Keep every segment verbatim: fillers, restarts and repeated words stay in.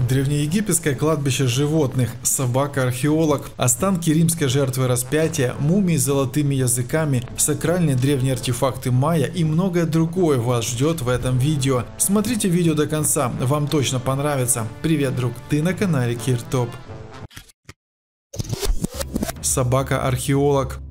Древнеегипетское кладбище животных, собака-археолог, останки римской жертвы распятия, мумии с золотыми языками, сакральные древние артефакты майя и многое другое вас ждет в этом видео. Смотрите видео до конца, вам точно понравится. Привет, друг, ты на канале Киртоп. Собака-археолог.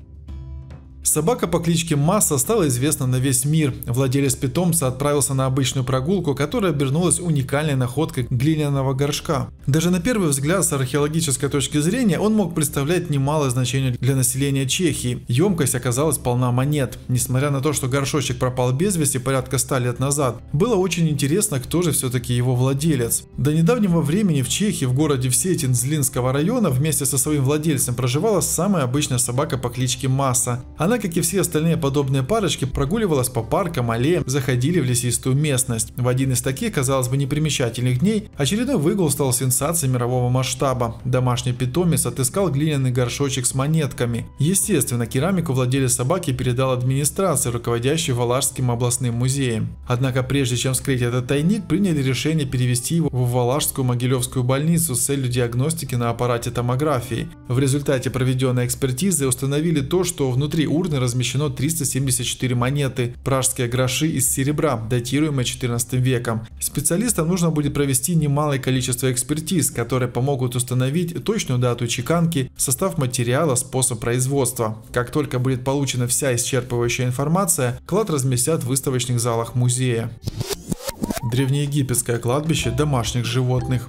Собака по кличке Масса стала известна на весь мир. Владелец питомца отправился на обычную прогулку, которая обернулась уникальной находкой глиняного горшка. Даже на первый взгляд, с археологической точки зрения, он мог представлять немалое значение для населения Чехии. Емкость оказалась полна монет. Несмотря на то, что горшочек пропал без вести порядка ста лет назад, было очень интересно, кто же все-таки его владелец. До недавнего времени в Чехии, в городе Всетин Злинского района, вместе со своим владельцем проживала самая обычная собака по кличке Масса. Она, как и все остальные подобные парочки, прогуливалась по паркам, аллеям, заходили в лесистую местность. В один из таких, казалось бы, непримечательных дней очередной выгул стал сенсацией мирового масштаба. Домашний питомец отыскал глиняный горшочек с монетками. Естественно, керамику владелец собаки передал администрации, руководящей Валашским областным музеем. Однако прежде чем вскрыть этот тайник, приняли решение перевести его в Валашскую Могилевскую больницу с целью диагностики на аппарате томографии. В результате проведенной экспертизы установили то, что внутри урны размещено триста семьдесят четыре монеты, пражские гроши из серебра, датируемые четырнадцатым веком. Специалистам нужно будет провести немалое количество экспертиз, которые помогут установить точную дату чеканки, состав материала, способ производства. Как только будет получена вся исчерпывающая информация, клад разместят в выставочных залах музея. Древнеегипетское кладбище домашних животных.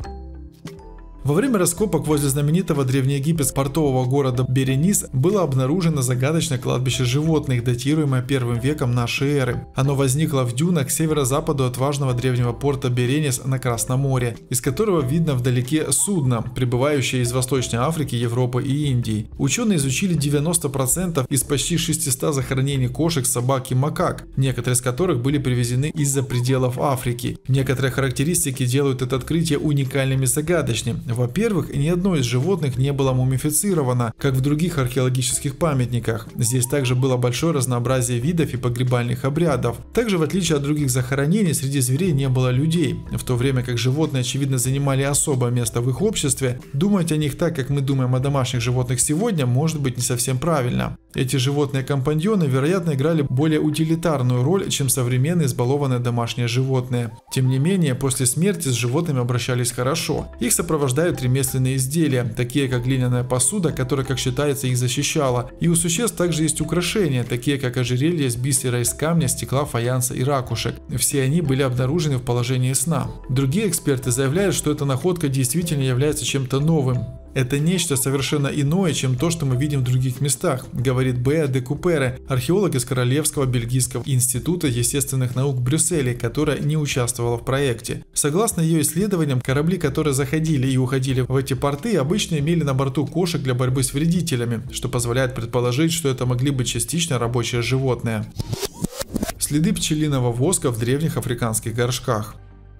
Во время раскопок возле знаменитого древнеегипетского портового города Беренис было обнаружено загадочное кладбище животных, датируемое первым веком нашей эры. Оно возникло в дюнах к северо-западу от важного древнего порта Беренис на Красном море, из которого видно вдалеке судно, прибывающее из Восточной Африки, Европы и Индии. Ученые изучили девяносто процентов из почти шестисот захоронений кошек, собак и макак, некоторые из которых были привезены из-за пределов Африки. Некоторые характеристики делают это открытие уникальным и загадочным. Во-первых, ни одно из животных не было мумифицировано, как в других археологических памятниках. Здесь также было большое разнообразие видов и погребальных обрядов. Также, в отличие от других захоронений, среди зверей не было людей. В то время как животные, очевидно, занимали особое место в их обществе, думать о них так, как мы думаем о домашних животных сегодня, может быть не совсем правильно. Эти животные-компаньоны, вероятно, играли более утилитарную роль, чем современные избалованные домашние животные. Тем не менее, после смерти с животными обращались хорошо. Их сопровождают ремесленные изделия, такие как глиняная посуда, которая, как считается, их защищала. И у существ также есть украшения, такие как ожерелья из бисера, из камня, стекла, фаянса и ракушек. Все они были обнаружены в положении сна. Другие эксперты заявляют, что эта находка действительно является чем-то новым. Это нечто совершенно иное, чем то, что мы видим в других местах, говорит Беа де Купере, археолог из Королевского Бельгийского института естественных наук в Брюсселе, которая не участвовала в проекте. Согласно ее исследованиям, корабли, которые заходили и уходили в эти порты, обычно имели на борту кошек для борьбы с вредителями, что позволяет предположить, что это могли быть частично рабочие животные. Следы пчелиного воска в древних африканских горшках.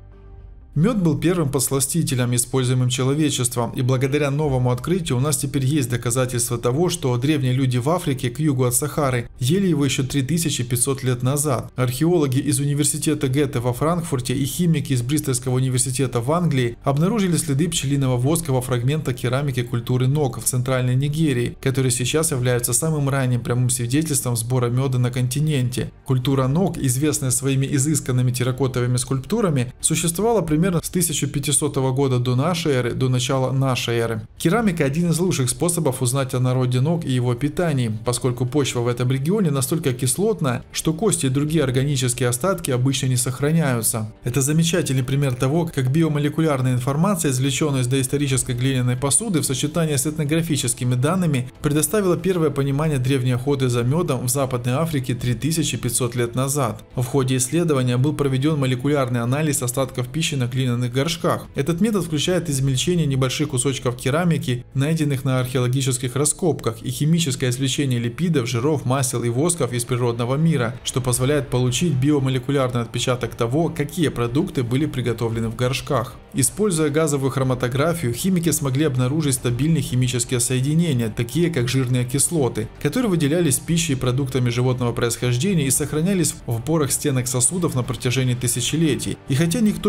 Мед был первым подсластителем, используемым человечеством, и благодаря новому открытию у нас теперь есть доказательства того, что древние люди в Африке к югу от Сахары ели его еще три тысячи пятьсот лет назад. Археологи из университета Гетте во Франкфурте и химики из Бристольского университета в Англии обнаружили следы пчелиного воска во фрагментах керамики культуры Нок в центральной Нигерии, которые сейчас являются самым ранним прямым свидетельством сбора меда на континенте. Культура Нок, известная своими изысканными терракотовыми скульптурами, существовала примерно с тысяча пятисотого года до нашей эры до начала нашей эры. Керамика – один из лучших способов узнать о народе Нок и его питании, поскольку почва в этом регионе настолько кислотная, что кости и другие органические остатки обычно не сохраняются. Это замечательный пример того, как биомолекулярная информация, извлеченная из доисторической глиняной посуды в сочетании с этнографическими данными, предоставила первое понимание древней охоты за медом в Западной Африке три тысячи пятьсот лет назад. В ходе исследования был проведен молекулярный анализ остатков пищи на глиняных горшках. Этот метод включает измельчение небольших кусочков керамики, найденных на археологических раскопках, и химическое извлечение липидов, жиров, масел и восков из природного мира, что позволяет получить биомолекулярный отпечаток того, какие продукты были приготовлены в горшках. Используя газовую хроматографию, химики смогли обнаружить стабильные химические соединения, такие как жирные кислоты, которые выделялись пищей и продуктами животного происхождения и сохранялись в порах стенок сосудов на протяжении тысячелетий. И хотя никто не ожидал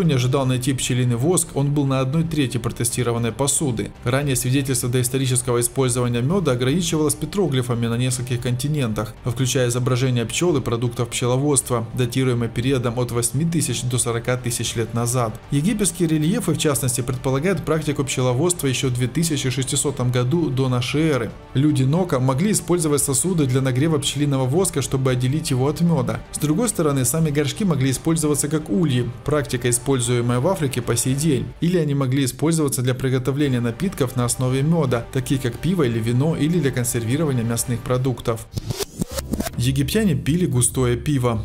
найти пчелиный воск, он был на одной трети протестированной посуды. Ранее свидетельство доисторического использования меда ограничивалось петроглифами на нескольких континентах, включая изображения пчел и продуктов пчеловодства, датируемые периодом от восьми тысяч до сорока тысяч лет назад. Египетские рельефы, в частности, предполагают практику пчеловодства еще в две тысячи шестисотом году до нашей эры. Люди Нока могли использовать сосуды для нагрева пчелиного воска, чтобы отделить его от меда. С другой стороны, сами горшки могли использоваться как ульи, практика, используемая в Африке по сей день. Или они могли использоваться для приготовления напитков на основе меда, такие как пиво или вино, или для консервирования мясных продуктов. Египтяне пили густое пиво.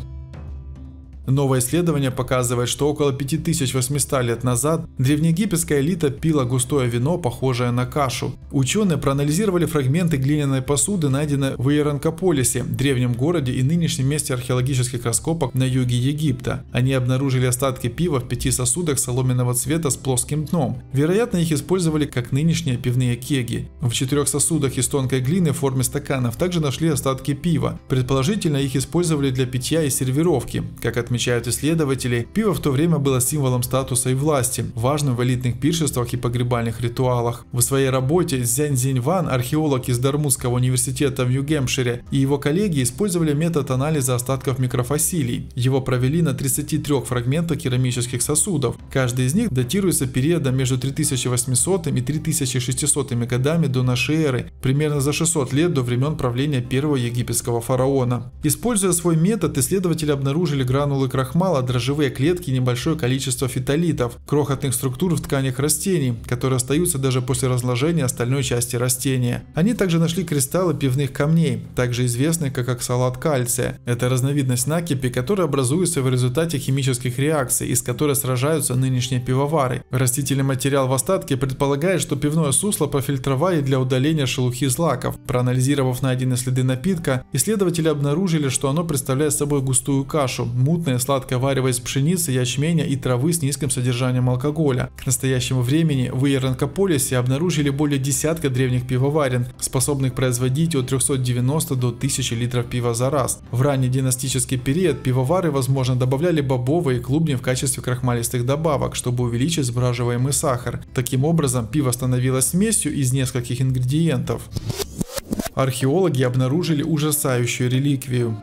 Новое исследование показывает, что около пяти тысяч восьмисот лет назад древнеегипетская элита пила густое вино, похожее на кашу. Ученые проанализировали фрагменты глиняной посуды, найденные в Иеранкополисе, древнем городе и нынешнем месте археологических раскопок на юге Египта. Они обнаружили остатки пива в пяти сосудах соломенного цвета с плоским дном. Вероятно, их использовали как нынешние пивные кеги. В четырех сосудах из тонкой глины в форме стаканов также нашли остатки пива. Предположительно, их использовали для питья и сервировки. Как отмечают Отмечают исследователи, пиво в то время было символом статуса и власти, важным в элитных пиршествах и погребальных ритуалах. В своей работе Цзянь Цзиньван, археолог из Дармутского университета в Нью-Гэмпшире, и его коллеги использовали метод анализа остатков микрофасилий. Его провели на тридцати трёх фрагментах керамических сосудов. Каждый из них датируется периодом между три тысячи восьмисотым и три тысячи шестисотыми годами до нашей эры, примерно за шестьсот лет до времен правления первого египетского фараона. Используя свой метод, исследователи обнаружили гранулы крахмала, дрожжевые клетки и небольшое количество фитолитов, крохотных структур в тканях растений, которые остаются даже после разложения остальной части растения. Они также нашли кристаллы пивных камней, также известные как оксалат кальция. Это разновидность накипи, которая образуется в результате химических реакций, из которой сражаются нынешние пивовары. Растительный материал в остатке предполагает, что пивное сусло профильтровали для удаления шелухи злаков. Проанализировав найденные следы напитка, исследователи обнаружили, что оно представляет собой густую кашу, мутное сладкое варево из пшеницы, ячменя и травы с низким содержанием алкоголя. К настоящему времени в Иеранкополисе обнаружили более десятка древних пивоварен, способных производить от трёхсот девяноста до тысячи литров пива за раз. В ранний династический период пивовары, возможно, добавляли бобовые и клубни в качестве крахмалистых добавок, чтобы увеличить сбраживаемый сахар. Таким образом, пиво становилось смесью из нескольких ингредиентов. Археологи обнаружили ужасающую реликвию.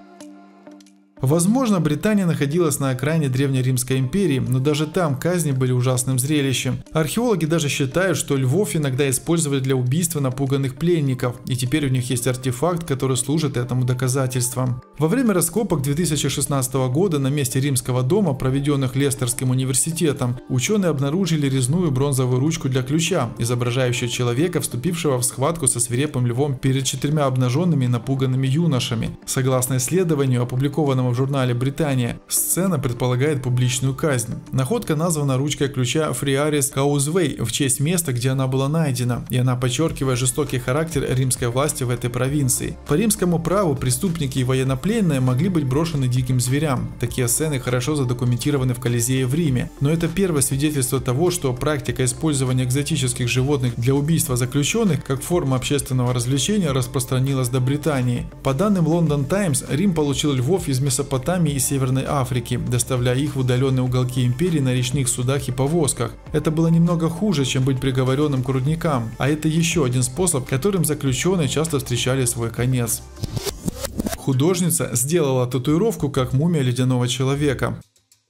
Возможно, Британия находилась на окраине Древнеримской империи, но даже там казни были ужасным зрелищем. Археологи даже считают, что львов иногда использовали для убийства напуганных пленников, и теперь у них есть артефакт, который служит этому доказательством. Во время раскопок две тысячи шестнадцатого года на месте Римского дома, проведенных Лестерским университетом, ученые обнаружили резную бронзовую ручку для ключа, изображающую человека, вступившего в схватку со свирепым львом перед четырьмя обнаженными и напуганными юношами. Согласно исследованию, опубликованному в журнале «Британия», сцена предполагает публичную казнь. Находка названа ручкой ключа Фриарис Каузвей в честь места, где она была найдена, и она подчеркивает жестокий характер римской власти в этой провинции. По римскому праву преступники и военнопленные могли быть брошены диким зверям. Такие сцены хорошо задокументированы в Колизее в Риме, но это первое свидетельство того, что практика использования экзотических животных для убийства заключенных как форма общественного развлечения распространилась до Британии. По данным London Times, Рим получил львов из Месопотамии Месопотамии и Северной Африки, доставляя их в удаленные уголки империи на речных судах и повозках. Это было немного хуже, чем быть приговоренным к рудникам, а это еще один способ, которым заключенные часто встречали свой конец. Художница сделала татуировку как мумия ледяного человека.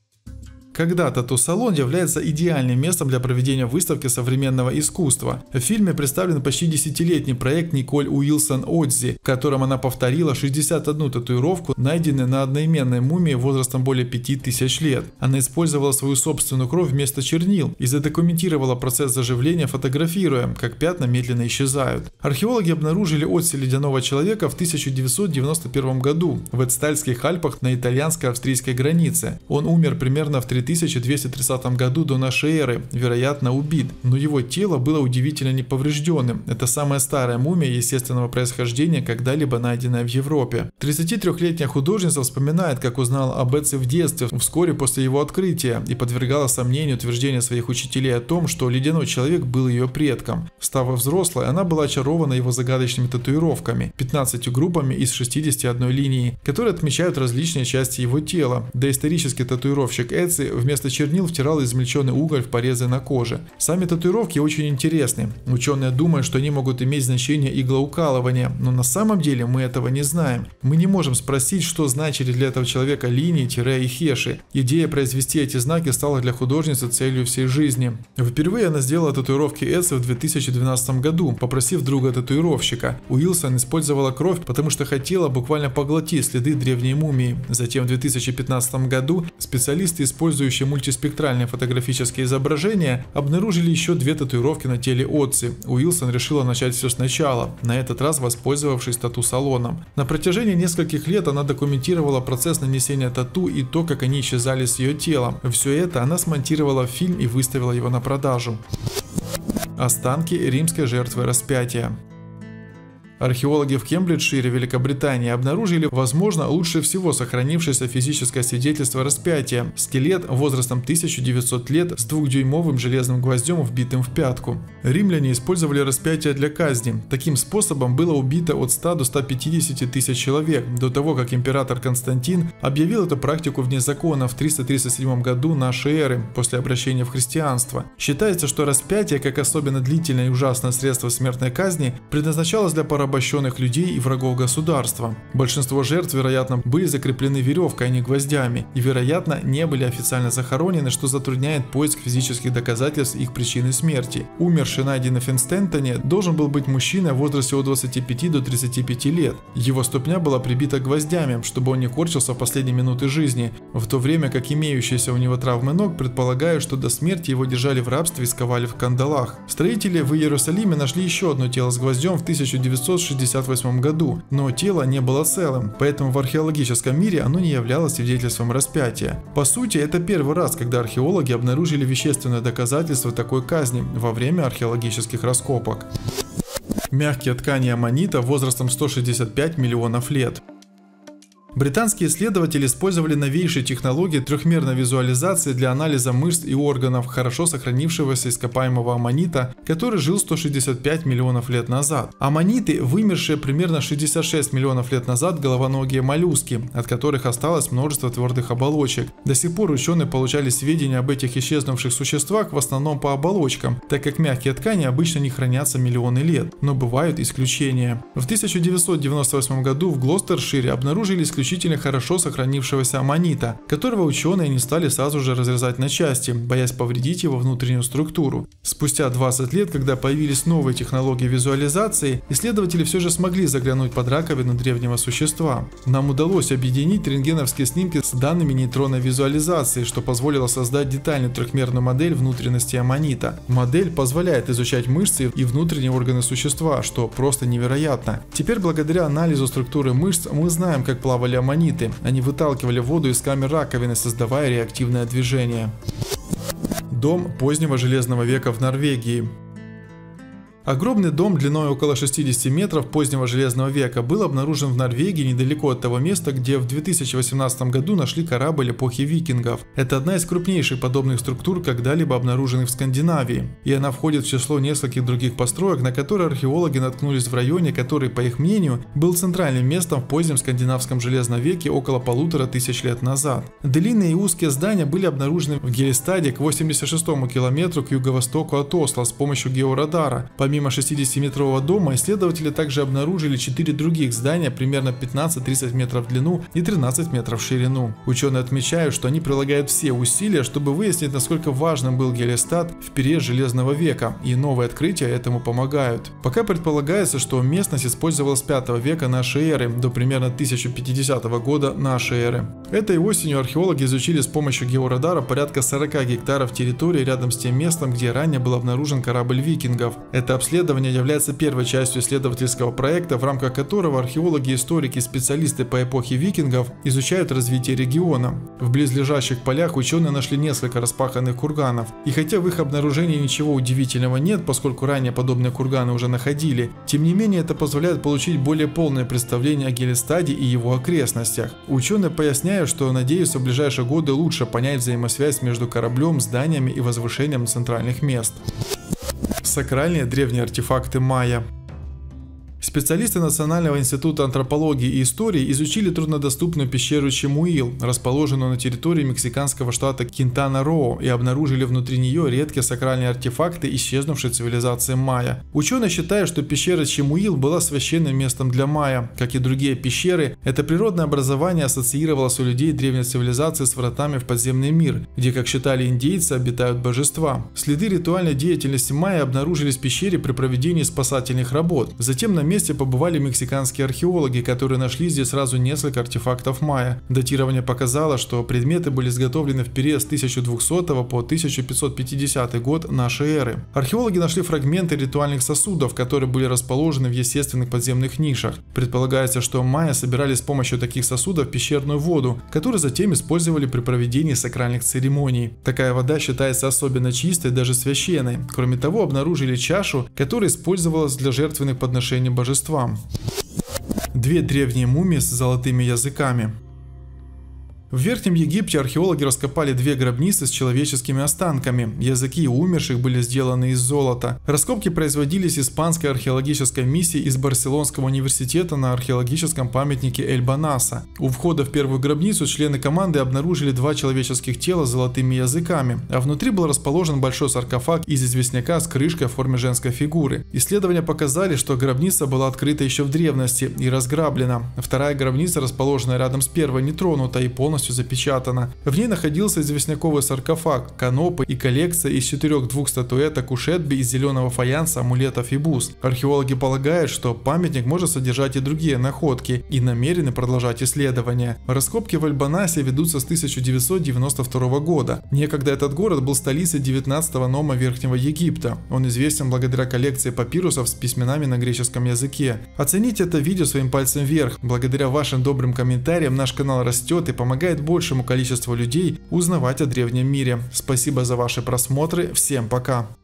Когда тату-салон является идеальным местом для проведения выставки современного искусства. В фильме представлен почти десятилетний проект Николь Уилсон Одзи, в котором она повторила шестьдесят одну татуировку, найденную на одноименной мумии возрастом более пяти тысяч лет. Она использовала свою собственную кровь вместо чернил и задокументировала процесс заживления, фотографируя, как пятна медленно исчезают. Археологи обнаружили Одзи ледяного человека в тысяча девятьсот девяносто первом году в Эцтальских Альпах на итальянско-австрийской границе. Он умер примерно в три тысячи двести тридцатом году до нашей эры, вероятно убит, но его тело было удивительно неповрежденным. Это самая старая мумия естественного происхождения, когда-либо найденная в Европе. тридцатитрёхлетняя художница вспоминает, как узнала об Эдсе в детстве, вскоре после его открытия, и подвергала сомнению утверждения своих учителей о том, что ледяной человек был ее предком. Став взрослой, она была очарована его загадочными татуировками, пятнадцатью группами из шестидесяти одной линии, которые отмечают различные части его тела. Доисторический татуировщик Эдси вместо чернил втирал измельченный уголь в порезы на коже. Сами татуировки очень интересны. Ученые думают, что они могут иметь значение иглоукалывания, но на самом деле мы этого не знаем. Мы не можем спросить, что значили для этого человека линии, тире и хеши. Идея произвести эти знаки стала для художницы целью всей жизни. Впервые она сделала татуировки Эци в две тысячи двенадцатом году, попросив друга татуировщика. Уилсон использовала кровь, потому что хотела буквально поглотить следы древней мумии. Затем в две тысячи пятнадцатом году специалисты, использующие мультиспектральные фотографические изображения, обнаружили еще две татуировки на теле Оци. Уилсон решила начать все сначала, на этот раз воспользовавшись тату-салоном. На протяжении нескольких лет она документировала процесс нанесения тату и то, как они исчезали с ее телом. Все это она смонтировала в фильм и выставила его на продажу. Останки римской жертвы распятия. Археологи в Кембриджшире, Великобритании, обнаружили, возможно, лучше всего сохранившееся физическое свидетельство распятия – скелет возрастом тысяча девятьсот лет с двухдюймовым железным гвоздем, вбитым в пятку. Римляне использовали распятие для казни. Таким способом было убито от ста до ста пятидесяти тысяч человек, до того, как император Константин объявил эту практику вне закона в триста тридцать седьмом году нашей эры, после обращения в христианство. Считается, что распятие, как особенно длительное и ужасное средство смертной казни, предназначалось для порабощения порабощенных людей и врагов государства. Большинство жертв, вероятно, были закреплены веревкой, а не гвоздями, и, вероятно, не были официально захоронены, что затрудняет поиск физических доказательств их причины смерти. Умерший, найденный в Финстентоне, должен был быть мужчиной в возрасте от двадцати пяти до тридцати пяти лет. Его ступня была прибита гвоздями, чтобы он не корчился в последние минуты жизни, в то время как имеющиеся у него травмы ног предполагают, что до смерти его держали в рабстве и сковали в кандалах. Строители в Иерусалиме нашли еще одно тело с гвоздем в тысяча девятьсот шестьдесят восьмом году, но тело не было целым, поэтому в археологическом мире оно не являлось свидетельством распятия. По сути, это первый раз, когда археологи обнаружили вещественное доказательство такой казни во время археологических раскопок. Мягкие ткани аммонита возрастом сто шестьдесят пять миллионов лет. Британские исследователи использовали новейшие технологии трехмерной визуализации для анализа мышц и органов хорошо сохранившегося ископаемого аммонита, который жил сто шестьдесят пять миллионов лет назад. Аммониты, вымершие примерно шестьдесят шесть миллионов лет назад, головоногие моллюски, от которых осталось множество твердых оболочек. До сих пор ученые получали сведения об этих исчезнувших существах в основном по оболочкам, так как мягкие ткани обычно не хранятся миллионы лет, но бывают исключения. В тысяча девятьсот девяносто восьмом году в Глостершире обнаружили исключение исключительно хорошо сохранившегося аммонита, которого ученые не стали сразу же разрезать на части, боясь повредить его внутреннюю структуру. Спустя двадцать лет, когда появились новые технологии визуализации, исследователи все же смогли заглянуть под раковину древнего существа. Нам удалось объединить рентгеновские снимки с данными нейтронной визуализации, что позволило создать детальную трехмерную модель внутренности аммонита. Модель позволяет изучать мышцы и внутренние органы существа, что просто невероятно. Теперь, благодаря анализу структуры мышц, мы знаем, как плавали аммониты. Они выталкивали воду из камер раковины, создавая реактивное движение. Дом позднего железного века в Норвегии. Огромный дом длиной около шестидесяти метров позднего железного века был обнаружен в Норвегии недалеко от того места, где в две тысячи восемнадцатом году нашли корабль эпохи викингов. Это одна из крупнейших подобных структур, когда-либо обнаруженных в Скандинавии, и она входит в число нескольких других построек, на которые археологи наткнулись в районе, который, по их мнению, был центральным местом в позднем скандинавском железном веке около полутора тысяч лет назад. Длинные и узкие здания были обнаружены в Гелистаде к восемьдесят шестому километру к юго-востоку от Осло с помощью георадара. Помимо шестидесятиметрового дома, исследователи также обнаружили четыре других здания примерно пятнадцать-тридцать метров в длину и тринадцать метров в ширину. Ученые отмечают, что они прилагают все усилия, чтобы выяснить, насколько важным был Гелистад в период Железного века, и новые открытия этому помогают. Пока предполагается, что местность использовалась с пятого века нашей эры до примерно тысяча пятидесятого года нашей эры. Этой осенью археологи изучили с помощью георадара порядка сорока гектаров территории рядом с тем местом, где ранее был обнаружен корабль викингов. Это обследование является первой частью исследовательского проекта, в рамках которого археологи, историки и специалисты по эпохе викингов изучают развитие региона. В близлежащих полях ученые нашли несколько распаханных курганов, и хотя в их обнаружении ничего удивительного нет, поскольку ранее подобные курганы уже находили, тем не менее это позволяет получить более полное представление о Гелистаде и его окрестностях. Ученые поясняют, что надеются в ближайшие годы лучше понять взаимосвязь между кораблем, зданиями и возвышением центральных мест. Сакральные древние артефакты майя. Специалисты Национального института антропологии и истории изучили труднодоступную пещеру Чемуил, расположенную на территории мексиканского штата Кинтана-Роо, и обнаружили внутри нее редкие сакральные артефакты исчезнувшей цивилизации майя. Ученые считают, что пещера Чемуил была священным местом для майя. Как и другие пещеры, это природное образование ассоциировалось у людей древней цивилизации с вратами в подземный мир, где, как считали индейцы, обитают божества. Следы ритуальной деятельности майя обнаружились в пещере при проведении спасательных работ. Затем на месте побывали мексиканские археологи, которые нашли здесь сразу несколько артефактов майя. Датирование показало, что предметы были изготовлены в период с тысяча двухсотого по тысяча пятьсот пятидесятый год нашей эры. Археологи нашли фрагменты ритуальных сосудов, которые были расположены в естественных подземных нишах. Предполагается, что майя собирали с помощью таких сосудов пещерную воду, которую затем использовали при проведении сакральных церемоний. Такая вода считается особенно чистой, даже священной. Кроме того, обнаружили чашу, которая использовалась для жертвенных подношений божествам. Две древние мумии с золотыми языками. В Верхнем Египте археологи раскопали две гробницы с человеческими останками. Языки умерших были сделаны из золота. Раскопки производились испанской археологической миссией из Барселонского университета на археологическом памятнике Эль-Банаса. У входа в первую гробницу члены команды обнаружили два человеческих тела с золотыми языками, а внутри был расположен большой саркофаг из известняка с крышкой в форме женской фигуры. Исследования показали, что гробница была открыта еще в древности и разграблена. Вторая гробница, расположенная рядом с первой, не тронута и полностью запечатана. В ней находился известняковый саркофаг, канопы и коллекция из четырех-двух статуэток ушетби из зеленого фаянса, амулетов и бус. Археологи полагают, что памятник может содержать и другие находки, и намерены продолжать исследования. Раскопки в Эль-Банасе ведутся с тысяча девятьсот девяносто второго года. Некогда этот город был столицей девятнадцатого нома Верхнего Египта. Он известен благодаря коллекции папирусов с письменами на греческом языке. Оцените это видео своим пальцем вверх. Благодаря вашим добрым комментариям наш канал растет и помогает большему количеству людей узнавать о древнем мире. Спасибо за ваши просмотры. Всем пока!